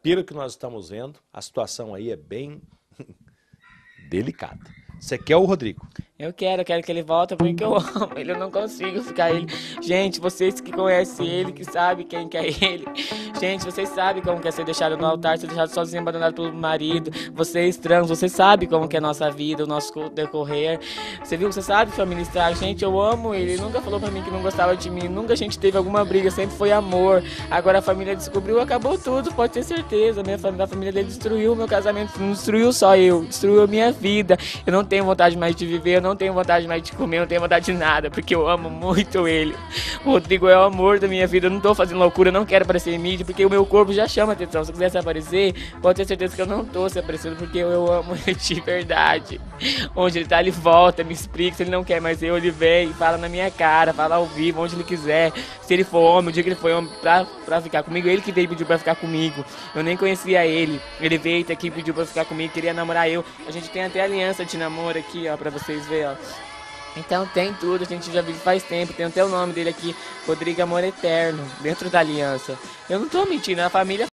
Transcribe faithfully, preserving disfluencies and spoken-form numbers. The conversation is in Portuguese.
pelo que nós estamos vendo, a situação aí é bem delicada. Você quer o Rodrigo? Eu quero, eu quero que ele volte porque eu amo ele, eu não consigo ficar ele. Gente, vocês que conhecem ele, que sabem quem que é ele. Gente, vocês sabem como que é ser deixado no altar, ser deixado sozinho, abandonado pelo marido. Vocês trans, vocês sabem como que é a nossa vida, o nosso decorrer. Você viu, você sabe que foi ministrar. Gente, eu amo ele, ele nunca falou pra mim que não gostava de mim. Nunca a gente teve alguma briga, sempre foi amor. Agora a família descobriu, acabou tudo, pode ter certeza. Minha família, a família dele destruiu o meu casamento, não destruiu só eu, destruiu a minha vida. Eu não tenho vontade mais de viver, eu não tenho vontade mais de comer, eu não tenho vontade de nada, porque eu amo muito ele. O Rodrigo é o amor da minha vida, eu não tô fazendo loucura, eu não quero aparecer em mídia, porque o meu corpo já chama atenção. Se eu quisesse aparecer, pode ter certeza que eu não tô se aparecendo, porque eu, eu amo ele de verdade. Onde ele tá, ele volta, me explica, se ele não quer mais eu, ele vem, fala na minha cara, fala ao vivo, onde ele quiser. Se ele for homem, o dia que ele foi homem pra, pra ficar comigo, ele que veio e pediu pra ficar comigo. Eu nem conhecia ele, ele veio aqui e pediu pra ficar comigo, queria namorar eu. A gente tem até aliança de namoro aqui, ó, pra vocês verem, ó. Então tem tudo, a gente já vive faz tempo, tem até o nome dele aqui, Rodrigo Amor Eterno, dentro da aliança. Eu não tô mentindo, a família